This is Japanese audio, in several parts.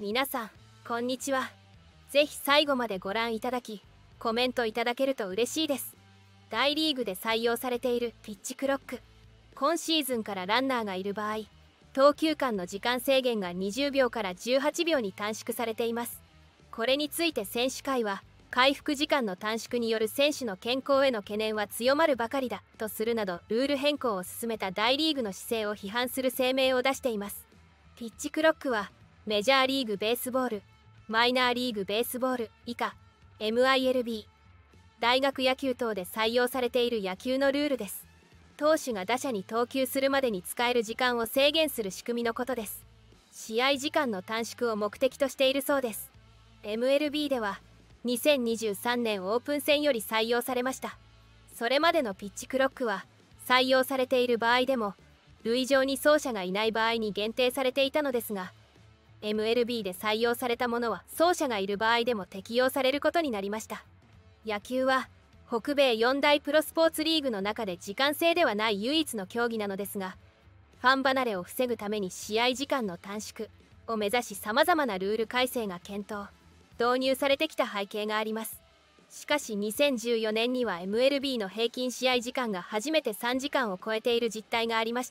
皆さんこんにちは。ぜひ最後までご覧いただきコメントいただけると嬉しいです。大リーグで採用されているピッチクロック。今シーズンからランナーがいる場合、投球間の時間制限が20秒から18秒に短縮されています。これについて選手会は、回復時間の短縮による選手の健康への懸念は強まるばかりだとするなど、ルール変更を進めた大リーグの姿勢を批判する声明を出しています。ピッチクロックはメジャーリーグベースボール、マイナーリーグベースボール以下 MILB、 大学野球等で採用されている野球のルールです。投手が打者に投球するまでに使える時間を制限する仕組みのことです。試合時間の短縮を目的としているそうです。 MLB では2023年オープン戦より採用されました。それまでのピッチクロックは採用されている場合でも塁上に走者がいない場合に限定されていたのですが、 MLB で採用されたものは走者がいる場合でも適用されることになりました。野球は北米4大プロスポーツリーグの中で時間制ではない唯一の競技なのですが、ファン離れを防ぐために試合時間の短縮を目指しさまざまなルール改正が検討導入されてきた背景があります。しかし2014年には MLB の平均試合時間が初めて3時間を超えている実態がありました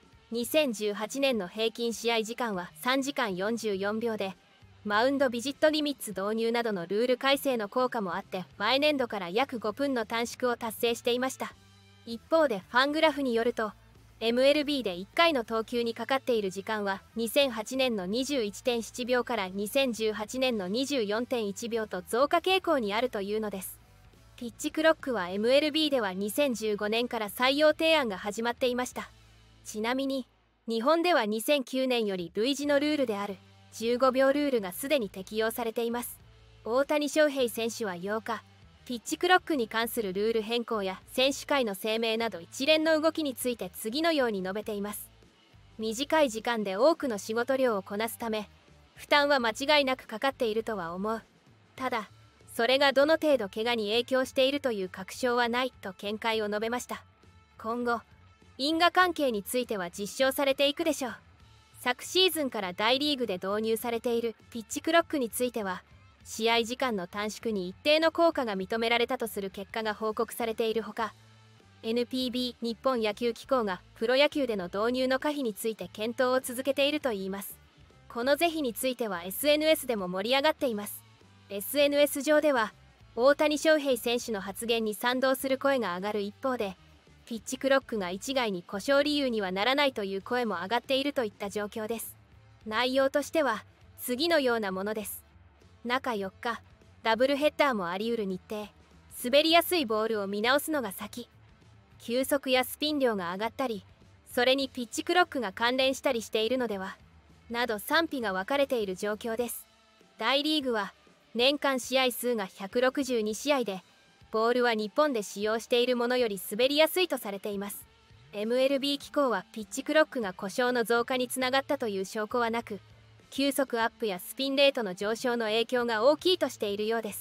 。2018年の平均試合時間は3時間44秒で、マウンドビジットリミッツ導入などのルール改正の効果もあって前年度から約5分の短縮を達成していました。一方でファングラフによると、MLB で1回の投球にかかっている時間は2008年の 21.7 秒から2018年の 24.1 秒と増加傾向にあるというのです。ピッチクロックは MLB では2015年から採用提案が始まっていました。ちなみに日本では2009年より類似のルールである15秒ルールがすでに適用されています。大谷翔平選手は8日、ピッチクロックに関するルール変更や選手会の声明など一連の動きについて次のように述べています。短い時間で多くの仕事量をこなすため、負担は間違いなくかかっているとは思う。ただ、それがどの程度怪我に影響しているという確証はないと見解を述べました。今後、因果関係については実証されていくでしょう。昨シーズンから大リーグで導入されているピッチクロックについては、試合時間の短縮に一定の効果が認められたとする結果が報告されているほか、 NPB 日本野球機構がプロ野球での導入の可否について検討を続けているといいます。この是非については SNS でも盛り上がっています。 SNS 上では大谷翔平選手の発言に賛同する声が上がる一方で、ピッチクロックが一概に故障理由にはならないという声も上がっているといった状況です。内容としては次のようなものです。中4日、ダブルヘッダーもあり得る日程。滑りやすいボールを見直すのが先。球速やスピン量が上がったり、それにピッチクロックが関連したりしているのでは、など賛否が分かれている状況です。大リーグは年間試合数が162試合で、ボールは日本で使用しているものより滑りやすいとされています。MLB 機構はピッチクロックが故障の増加につながったという証拠はなく、球速アップやスピンレートの上昇の影響が大きいとしているようです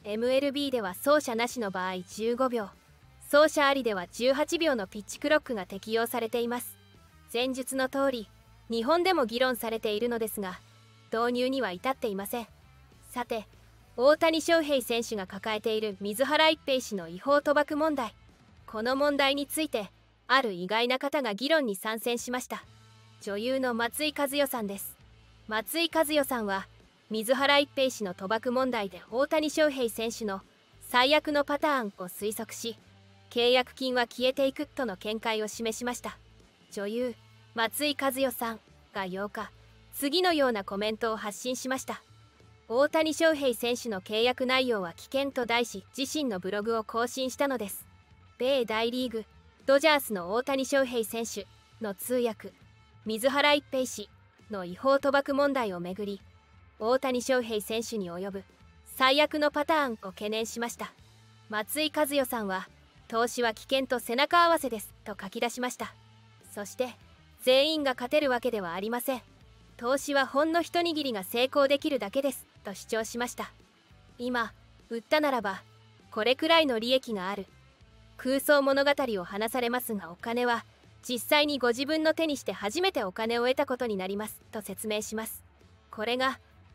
。MLB では走者なしの場合15秒、走者ありでは18秒のピッチクロックが適用されています。前述の通り、日本でも議論されているのですが、導入には至っていません。さて、大谷翔平選手が抱えている水原一平氏の違法賭博問題。この問題について、ある意外な方が議論に参戦しました。女優の松井和代さんです。松井和代さんは水原一平氏の賭博問題で大谷翔平選手の最悪のパターンを推測し、契約金は消えていくとの見解を示しました。女優松井和代さんが8日、次のようなコメントを発信しました。大谷翔平選手の契約内容は危険と題し、自身のブログを更新したのです。米大リーグドジャースの大谷翔平選手の通訳水原一平氏の違法賭博問題をめぐり、大谷翔平選手に及ぶ最悪のパターンを懸念しました。松井和代さんは、投資は危険と背中合わせですと書き出しました。そして、全員が勝てるわけではありません。投資はほんの一握りが成功できるだけですと主張しました。今、売ったならば、これくらいの利益がある。空想物語を話されますが、お金は、実際にご自分の手にして初めてお金を得たことになりますと説明します。これが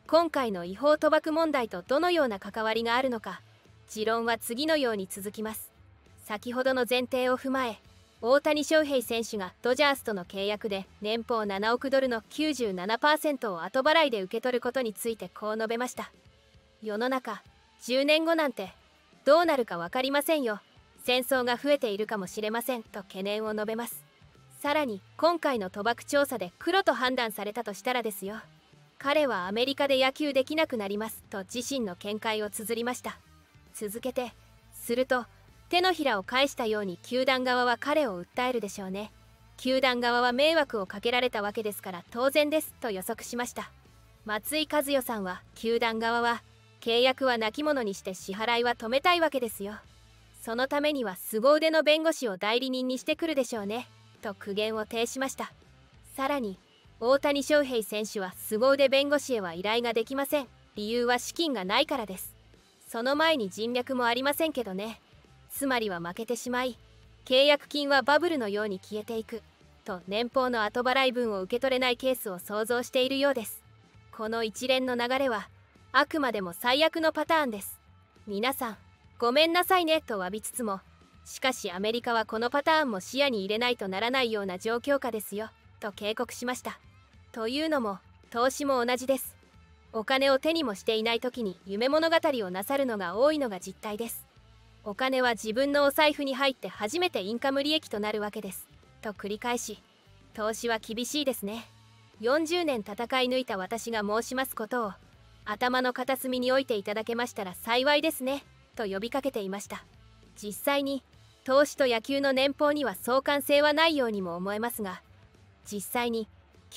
今回の違法賭博問題とどのような関わりがあるのか、持論は次のように続きます。先ほどの前提を踏まえ、大谷翔平選手がドジャースとの契約で年俸7億ドルの 97% を後払いで受け取ることについてこう述べました。世の中10年後なんてどうなるか分かりませんよ。戦争が増えているかもしれませんと懸念を述べます。さらに今回の賭博調査で黒と判断されたとしたらですよ、彼はアメリカで野球できなくなりますと自身の見解を綴りました。続けて、すると手のひらを返したように球団側は彼を訴えるでしょうね。球団側は迷惑をかけられたわけですから当然ですと予測しました。松井一代さんは、球団側は契約は亡き者にして支払いは止めたいわけですよ。そのためには凄腕の弁護士を代理人にしてくるでしょうねと苦言を呈しました。さらに大谷翔平選手は凄腕弁護士へは依頼ができません。理由は資金がないからです。その前に人脈もありませんけどね。つまりは負けてしまい、契約金はバブルのように消えていくと年俸の後払い分を受け取れないケースを想像しているようです。この一連の流れはあくまでも最悪のパターンです。皆さんごめんなさいねと詫びつつも、しかしアメリカはこのパターンも視野に入れないとならないような状況下ですよと警告しました。というのも投資も同じです。お金を手にもしていない時に夢物語をなさるのが多いのが実態です。お金は自分のお財布に入って初めてインカム利益となるわけですと繰り返し、投資は厳しいですね。40年戦い抜いた私が申しますことを頭の片隅に置いていただけましたら幸いですねと呼びかけていました。実際に投資と野球の年俸には相関性はないようにも思えますが、実際に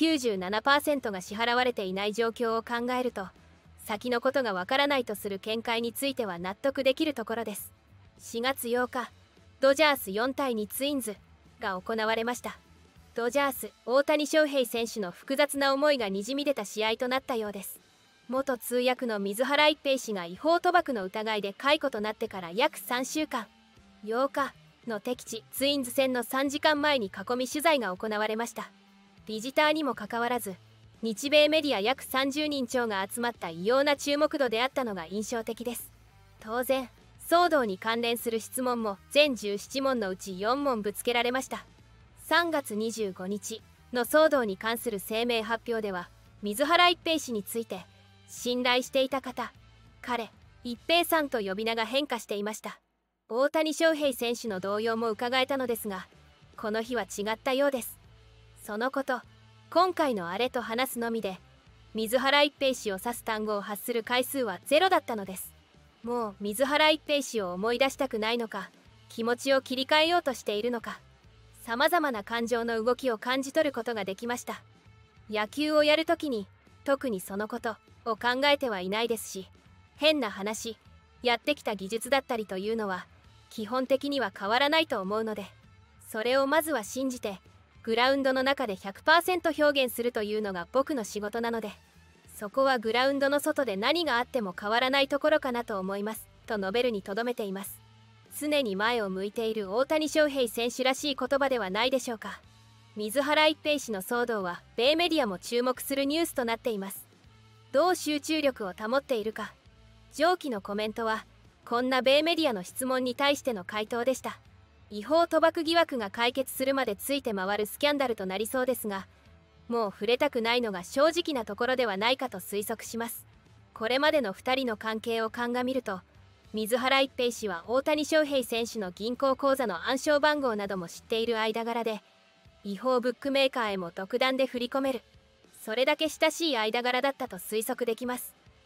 97% が支払われていない状況を考えると、先のことがわからないとする見解については納得できるところです。4月8日、ドジャース4対2ツインズが行われました。ドジャース大谷翔平選手の複雑な思いがにじみ出た試合となったようです。元通訳の水原一平氏が違法賭博の疑いで解雇となってから約3週間、8日の敵地ツインズ戦の3時間前に囲み取材が行われました。ビジターにもかかわらず、日米メディア約30人超が集まった異様な注目度であったのが印象的です。当然騒動に関連する質問も全17問のうち4問ぶつけられました。3月25日の騒動に関する声明発表では、水原一平氏について信頼していた方、彼、一平さんと呼び名が変化していました。大谷翔平選手の動揺も伺えたのですが、この日は違ったようです。そのこと、今回のあれと話すのみで、水原一平氏を指す単語を発する回数はゼロだったのです。もう水原一平氏を思い出したくないのか、気持ちを切り替えようとしているのか、さまざまな感情の動きを感じ取ることができました。野球をやるときに特にそのことを考えてはいないですし、変な話、やってきた技術だったりというのは基本的には変わらないと思うので、それをまずは信じてグラウンドの中で 100% 表現するというのが僕の仕事なので、そこはグラウンドの外で何があっても変わらないところかなと思いますと述べるにとどめています。常に前を向いている大谷翔平選手らしい言葉ではないでしょうか。水原一平氏の騒動は米メディアも注目するニュースとなっています。どう集中力を保っているか。上記のコメントはこんな米メディアの質問に対しての回答でした。違法賭博疑惑が解決するまでついて回るスキャンダルとなりそうですが、もう触れたくないのが正直なところではないかと推測します。これまでの2人の関係を鑑みると、水原一平氏は大谷翔平選手の銀行口座の暗証番号なども知っている間柄で、違法ブックメーカーへも独断で振り込める、それだけ親しい間柄だったと推測できます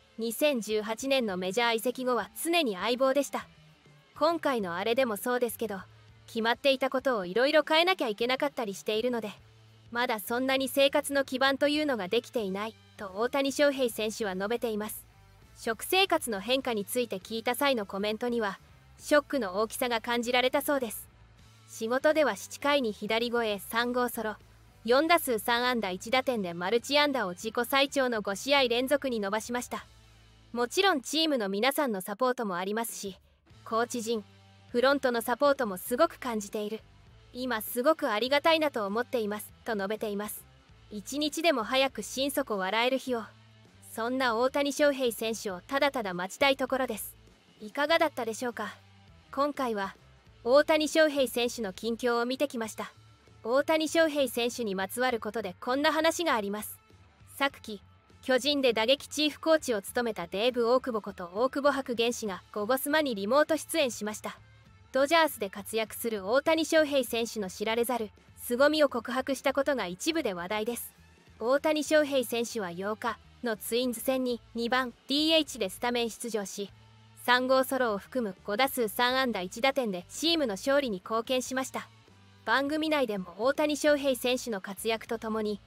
。2018年のメジャー移籍後は常に相棒でした。今回のあれでもそうですけど、決まっていたことをいろいろ変えなきゃいけなかったりしているので、まだそんなに生活の基盤というのができていないと大谷翔平選手は述べています。食生活の変化について聞いた際のコメントにはショックの大きさが感じられたそうです。仕事では7回に左越え3号ソロ、4打数3安打1打点でマルチ安打を自己最長の5試合連続に伸ばしました。もちろんチームの皆さんのサポートもありますし、コーチ陣、フロントのサポートもすごく感じている。今すごくありがたいなと思っていますと述べています。一日でも早く心底笑える日を。 そんな大谷翔平選手をただただ待ちたいところです。いかがだったでしょうか。今回は大谷翔平選手の近況を見てきました。大谷翔平選手にまつわることでこんな話があります。昨季巨人で打撃チーフコーチを務めたデーブ・大久保こと大久保博元氏がゴゴスマにリモート出演しました。ドジャースで活躍する大谷翔平選手の知られざる凄みを告白したことが一部で話題です。大谷翔平選手は8日のツインズ戦に2番 DH でスタメン出場し、3号ソロを含む5打数3安打1打点でチームの勝利に貢献しました。番組内でも大谷翔平選手の活躍とともに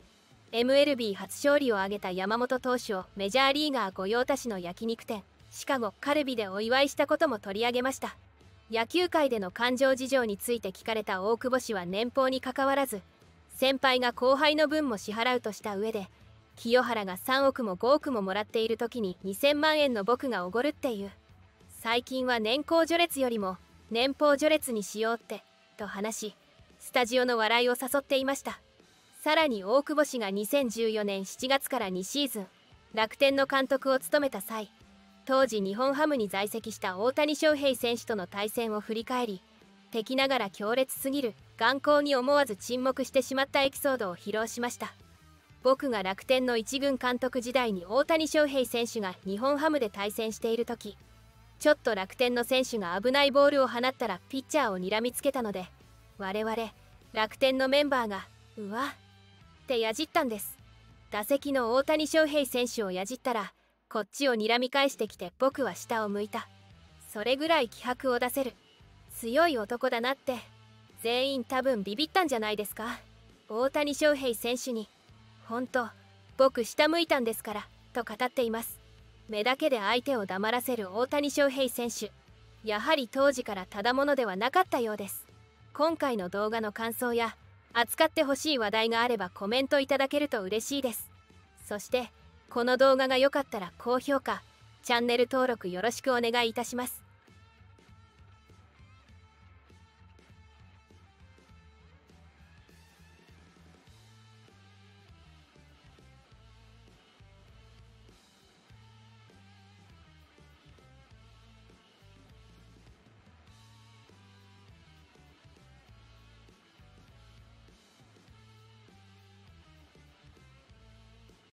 MLB 初勝利を挙げた山本投手をメジャーリーガー御用達の焼肉店シカゴカルビでお祝いしたことも取り上げました。野球界での感情事情について聞かれた大久保氏は年俸にかかわらず先輩が後輩の分も支払うとした上で、清原が3億も5億ももらっている時に2000万円の僕がおごるっていう、最近は年功序列よりも年俸序列にしようってと話し、スタジオの笑いを誘っていました。さらに大久保氏が2014年7月から2シーズン楽天の監督を務めた際、当時日本ハムに在籍した大谷翔平選手との対戦を振り返り、敵ながら強烈すぎる眼光に思わず沈黙してしまったエピソードを披露しました。僕が楽天の一軍監督時代に大谷翔平選手が日本ハムで対戦している時、ちょっと楽天の選手が危ないボールを放ったらピッチャーを睨みつけたので、我々楽天のメンバーが「うわっ」ってやじったんです。打席の大谷翔平選手をやじったらこっちを睨み返してきて僕は下を向いた。それぐらい気迫を出せる強い男だなって、全員多分ビビったんじゃないですか。大谷翔平選手に「ほんと僕下向いたんですから」と語っています。目だけで相手を黙らせる大谷翔平選手、やはり当時からただものではなかったようです。今回の動画の感想や扱ってほしい話題があればコメントいただけると嬉しいです。そしてこの動画が良かったら高評価、チャンネル登録よろしくお願いいたします。